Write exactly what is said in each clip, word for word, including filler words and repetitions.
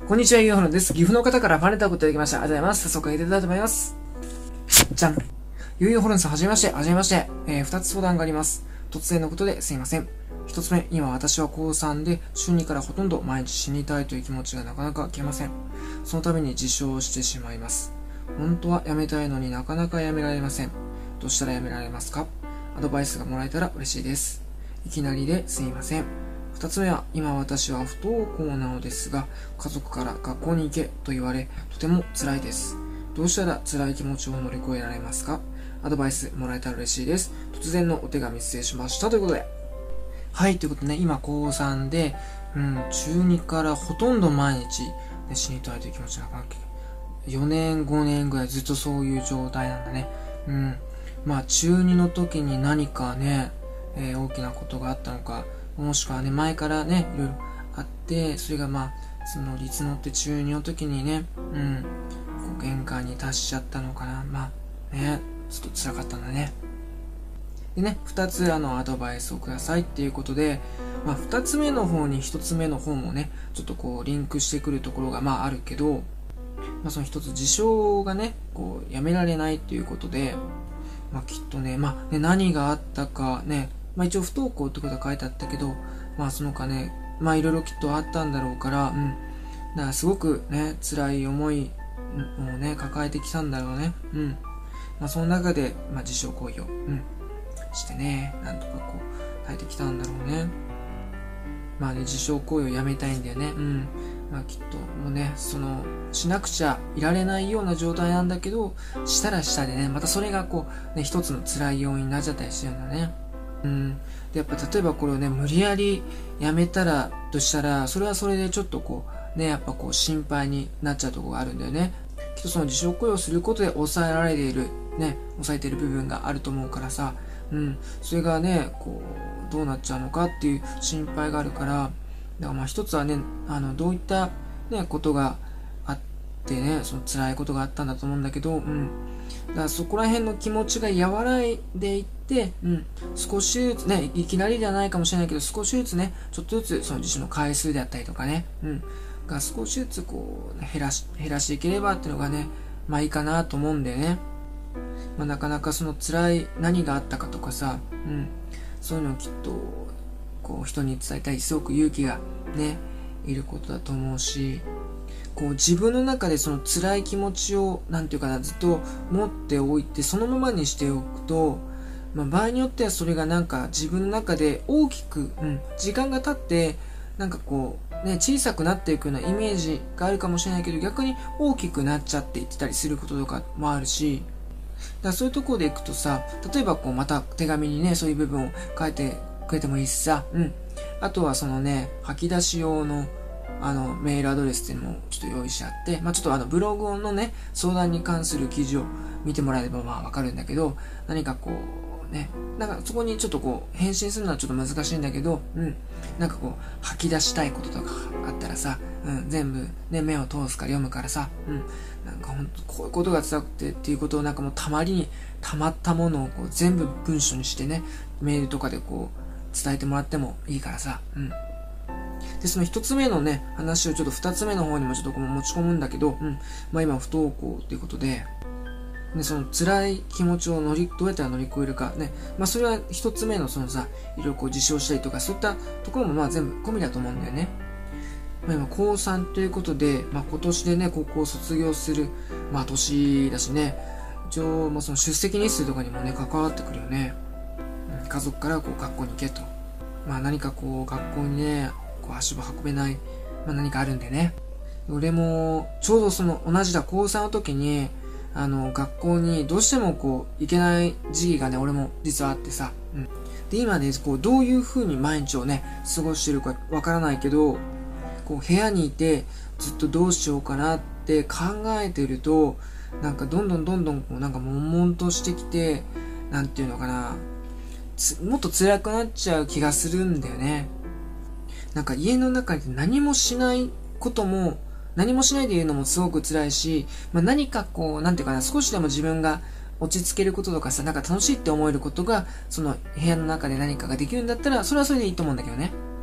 こんにちは、ゆうほのです。岐阜の方からファネタを送っていただきました。ありがとうございます。早速、入れていきたいと思います。じゃん。ゆうゆうほのです。はじめまして、はじめまして。えー、二つ相談があります。突然のことですいません。一つ目、今私は高さんで、週にからほとんど毎日死にたいという気持ちがなかなか消えません。そのために自傷してしまいます。本当はやめたいのになかなかやめられません。どうしたらやめられますか？アドバイスがもらえたら嬉しいです。いきなりですいません。二つ目は、今私は不登校なのですが、家族から学校に行けと言われ、とても辛いです。どうしたら辛い気持ちを乗り越えられますか？アドバイスもらえたら嬉しいです。突然のお手紙失礼しました。ということで。はい、ということでね、今高さんで、うん、中にからほとんど毎日、ね、死にたいという気持ちがなくよねん、ごねんぐらいずっとそういう状態なんだね。うん。まあ、中にの時に何かね、えー、大きなことがあったのか、もしくはね、前からね、いろいろあって、それがまあ、その立のって中にの時にね、うん、こう限界に達しちゃったのかな。まあ、ね、ちょっと辛かったんだね。でね、二つあのアドバイスをくださいっていうことで、まあ二つ目の方に一つ目の方もね、ちょっとこうリンクしてくるところがまああるけど、まあその一つ自傷がね、こうやめられないっていうことで、まあきっとね、まあね、何があったかね、まあ一応不登校ってことは書いてあったけど、まあそのかね、まあいろいろきっとあったんだろうから、うん。だからすごくね、辛い思いをね、抱えてきたんだろうね。うん。まあその中で、まあ自傷行為を、うん。してね、なんとかこう、耐えてきたんだろうね。まあね、自傷行為をやめたいんだよね。うん。まあきっと、もうね、その、しなくちゃいられないような状態なんだけど、したらしたでね、またそれがこう、ね、一つの辛い要因になっちゃったりしてるんだね。うん。で、やっぱ例えばこれをね、無理やりやめたら、としたら、それはそれでちょっとこう、ね、やっぱこう、心配になっちゃうところがあるんだよね。きっとその自傷行為をすることで抑えられている、ね、抑えている部分があると思うからさ、うん、それがね、こう、どうなっちゃうのかっていう心配があるから、だからまあ一つはね、あの、どういったね、ことがあってね、その辛いことがあったんだと思うんだけど、うん。だからそこら辺の気持ちが和らいでいって、うん、少しずつね、いきなりじゃないかもしれないけど、少しずつね、ちょっとずつその自主の回数であったりとかね、うん、が少しずつこう、減らし、減らしていければっていうのがね、まあいいかなと思うんだよね。まあ、なかなかその辛い何があったかとかさ、うん、そういうのをきっとこう人に伝えたいすごく勇気がねいることだと思うし、こう自分の中でその辛い気持ちをなんていうかなずっと持っておいてそのままにしておくと、まあ、場合によってはそれがなんか自分の中で大きく、うん、時間が経ってなんかこうね小さくなっていくようなイメージがあるかもしれないけど逆に大きくなっちゃっていってたりすることとかもあるし、だからそういうところでいくとさ、例えばこうまた手紙にね、そういう部分を書いてくれてもいいしさ、うん。あとはそのね、吐き出し用のあのメールアドレスっていうのもちょっと用意してあって、まあちょっとあのブログのね、相談に関する記事を見てもらえればまあわかるんだけど、何かこうね、なんかそこにちょっとこう返信するのはちょっと難しいんだけど、うん。なんかこう吐き出したいこととかあったらさ、うん、全部ね、目を通すから読むからさ、うん。なんかほんとこういうことが辛くてっていうことをなんかもうたまりに溜まったものをこう全部文章にしてね、メールとかでこう伝えてもらってもいいからさ、うん。で、その一つ目のね、話をちょっと二つ目の方にもちょっとこう持ち込むんだけど、うん。まあ今不登校っていうことで、ね、その辛い気持ちを乗り、どうやったら乗り越えるか、ね。まあそれは一つ目のそのさ、いろいろこう自傷したりとか、そういったところもまあ全部込みだと思うんだよね。まあ、今、高さんということで、まあ、今年でね、高校を卒業する、まあ、年だしね、一応、まあ、その出席日数とかにもね、関わってくるよね。うん、家族からこう、学校に行けと。まあ、何かこう、学校にね、こう、足を運べない、まあ、何かあるんでね。俺も、ちょうどその、同じだ、高さんの時に、あの、学校にどうしてもこう、行けない時期がね、俺も実はあってさ、うん。で、今ね、こう、どういう風に毎日をね、過ごしてるかわからないけど、こう部屋にいてずっとどうしようかなって考えてるとなんかどんどんどんどんこうなんか悶々としてきてなんていうのかなもっと辛くなっちゃう気がするんだよね。なんか家の中で何もしないことも何もしないでいるのもすごく辛いし、まあ、何かこうなんていうかな少しでも自分が落ち着けることとかさなんか楽しいって思えることがその部屋の中で何かができるんだったらそれはそれでいいと思うんだけどね。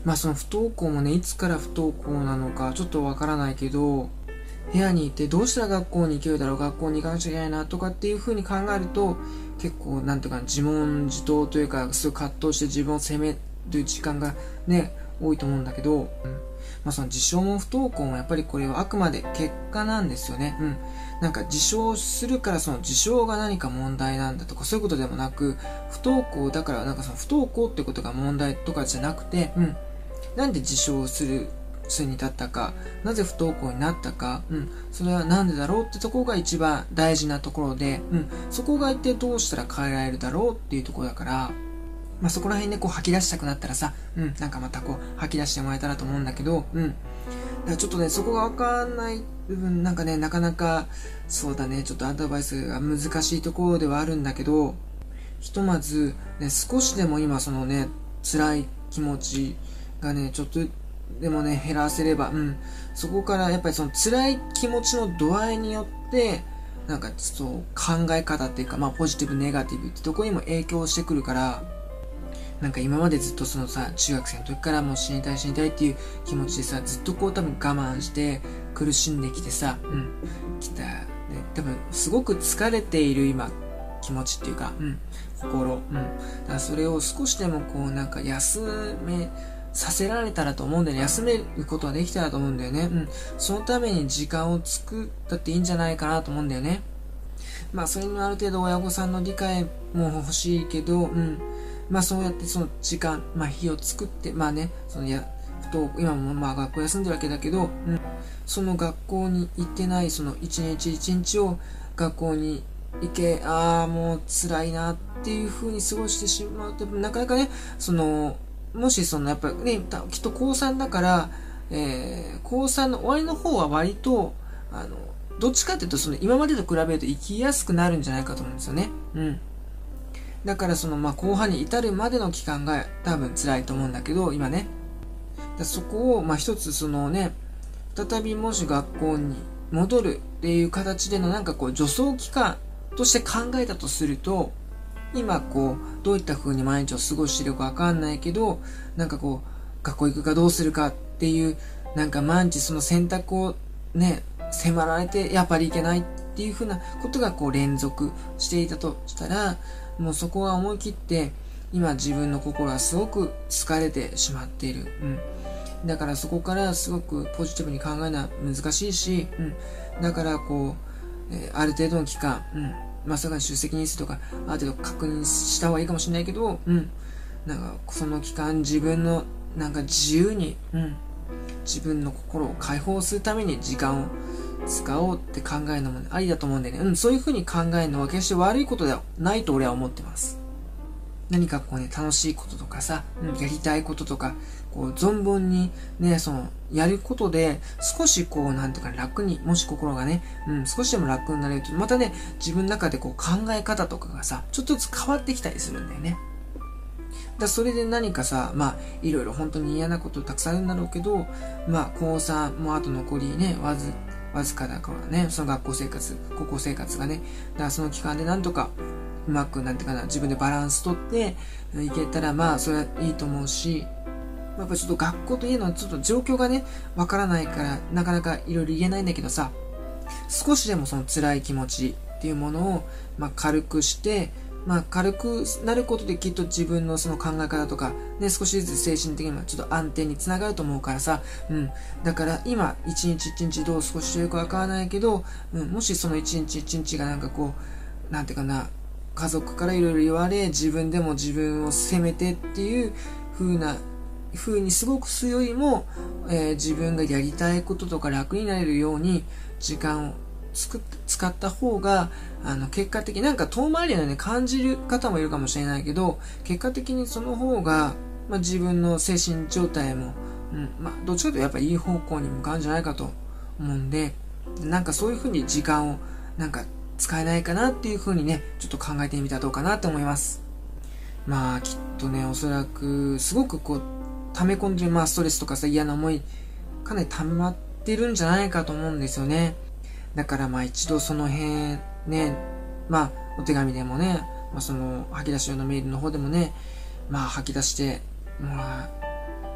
まあその不登校もね、いつから不登校なのかちょっとわからないけど、部屋にいてどうしたら学校に行けるだろう、学校に行かなきゃいけないなとかっていう風に考えると、結構なんていうか自問自答というか、すごい葛藤して自分を責める時間がね、多いと思うんだけど、うん、まあその自傷も不登校もやっぱりこれはあくまで結果なんですよね。うん。なんか自傷するからその自傷が何か問題なんだとかそういうことでもなく、不登校だからなんかその不登校ってことが問題とかじゃなくて、うん。なんで自傷するに至ったか、なぜ不登校になったか、うん、それはなんでだろうってところが一番大事なところで、うん、そこが一体どうしたら変えられるだろうっていうところだから、まあ、そこら辺でこう吐き出したくなったらさ、うん、なんかまたこう吐き出してもらえたらと思うんだけど、うん。だからちょっとね、そこがわかんない部分、なんかね、なかなか、そうだね、ちょっとアドバイスが難しいところではあるんだけど、ひとまず、ね、少しでも今そのね、辛い気持ちがね、ちょっとでもね、減らせれば、うん。そこからやっぱりその辛い気持ちの度合いによって、なんかちょっと考え方っていうか、まあポジティブ、ネガティブってとこにも影響してくるから、なんか今までずっとそのさ、中学生の時からもう死にたい死にたいっていう気持ちでさ、ずっとこう多分我慢して苦しんできてさ、うん、来た、ね、多分すごく疲れている今、気持ちっていうか、うん、心、うん。だからそれを少しでもこうなんか休め、させられたらと思うんだよね。休めることはできたらと思うんだよね。うん。そのために時間を作ったっていいんじゃないかなと思うんだよね。まあ、それにある程度親御さんの理解も欲しいけど、うん。まあ、そうやってその時間、まあ、日を作って、まあね、そのや、不登校、今もまあ学校休んでるわけだけど、うん。その学校に行ってないその一日一日を学校に行け、ああ、もう辛いなっていう風に過ごしてしまうと、なかなかね、その、もしそのやっぱね、きっと高さんだから、えー、高さんの終わりの方は割と、あの、どっちかっていうとその今までと比べると生きやすくなるんじゃないかと思うんですよね。うん。だからそのまあ後半に至るまでの期間が多分辛いと思うんだけど、今ね。だそこをまあ一つそのね、再びもし学校に戻るっていう形でのなんかこう助走期間として考えたとすると、今こうどういった風に毎日を過ごしているかわかんないけど、なんかこう学校行くかどうするかっていうなんか毎日その選択をね迫られてやっぱりいけないっていう風なことがこう連続していたとしたら、もうそこは思い切って今自分の心はすごく疲れてしまっている。うん。だからそこからすごくポジティブに考えるのは難しいし、うん。だからこう、えー、ある程度の期間、うん。まさか出席日数とか、ある程度確認した方がいいかもしれないけど、うん。なんか、その期間自分の、なんか自由に、うん。自分の心を解放するために時間を使おうって考えるのもありだと思うんでね。うん。そういう風に考えるのは決して悪いことではないと俺は思ってます。何かこうね、楽しいこととかさ、うん、やりたいこととか、こう、存分にね、その、やることで、少しこう、なんていうか楽に、もし心がね、うん、少しでも楽になれると、またね、自分の中でこう、考え方とかがさ、ちょっとずつ変わってきたりするんだよね。だそれで何かさ、まあ、いろいろ本当に嫌なことたくさんあるんだろうけど、まあ、高さん、もうあと残りね、わず、わずかだからね、その学校生活、高校生活がね、だからその期間でなんとか、うまく、なんていうかな、自分でバランス取って、いけたら、まあ、それはいいと思うし、やっぱちょっと学校というのはちょっと状況がね、わからないから、なかなかいろいろ言えないんだけどさ、少しでもその辛い気持ちっていうものを、まあ、軽くして、まあ、軽くなることできっと自分のその考え方とか、ね、少しずつ精神的にもちょっと安定につながると思うからさ、うん。だから今、一日一日どう少ししてるかわからないけど、うん、もしその一日一日がなんかこう、なんていうかな、家族からいろいろ言われ、自分でも自分を責めてっていう風な、風にすごくするよりも、えー、自分がやりたいこととか楽になれるように時間をつく使った方が、あの、結果的になんか遠回りなように感じる方もいるかもしれないけど、結果的にその方が、まあ、自分の精神状態も、うん、まあ、どっちかというとやっぱりいい方向に向かうんじゃないかと思うんで、なんかそういう風に時間を、なんか使えないかなっていう風にね、ちょっと考えてみたらどうかなと思います。まあ、きっとね、おそらく、すごくこう、溜め込んでる、まあ、ストレスとかさ、嫌な思い、かなり溜まってるんじゃないかと思うんですよね。だからまあ一度その辺、ね、まあ、お手紙でもね、まあその、吐き出し用のメールの方でもね、まあ吐き出してもら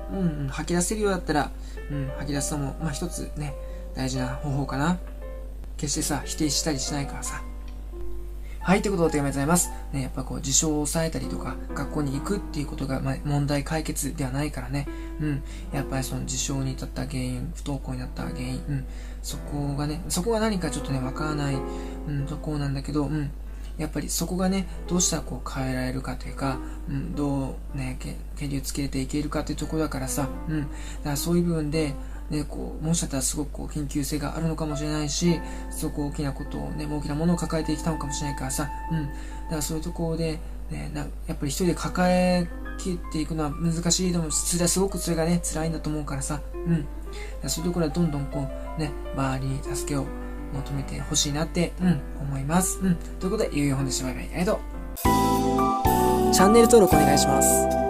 うんうん、吐き出せるようだったら、うん、吐き出すのも、まあ一つね、大事な方法かな。決してさ、否定したりしないからさ。はい、ということでお手紙ありがとうございます。ね、やっぱこう、事象を抑えたりとか、学校に行くっていうことが、まあ、問題解決ではないからね。うん。やっぱりその事象に至った原因、不登校になった原因、うん。そこがね、そこが何かちょっとね、わからない、うん、ところなんだけど、うん。やっぱりそこがね、どうしたらこう変えられるかというか、うん、どうね、けりをつけていけるかというところだからさ、うん。だからそういう部分で、ね、こう、もしかしたらすごくこう、緊急性があるのかもしれないし、すごく大きなことをね、大きなものを抱えてきたのかもしれないからさ、うん。だからそういうところで、ね、なやっぱり一人で抱えきっていくのは難しいでも、それはすごくそれがね、辛いんだと思うからさ、うん。だからそういうところはどんどんこう、ね、周りに助けを求めてほしいなって、うん、思います。うん。ということで、ゆうよんほんでした。バイバイ。ありがとう。チャンネル登録お願いします。